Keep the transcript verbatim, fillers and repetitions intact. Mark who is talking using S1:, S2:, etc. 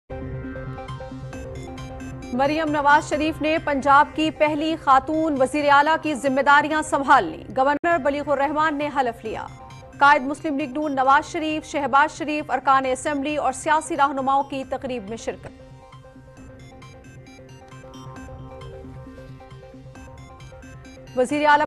S1: मरियम नवाज शरीफ ने पंजाब की पहली खातून वजीर आला की जिम्मेदारियां संभाल ली। गवर्नर बलीगुर रहमान ने हलफ लिया। कायद मुस्लिम लीग नून नवाज शरीफ, शहबाज शरीफ, अरकान असेंबली और सियासी रहनुमाओं की तकरीब में शिरकत। वजीर आला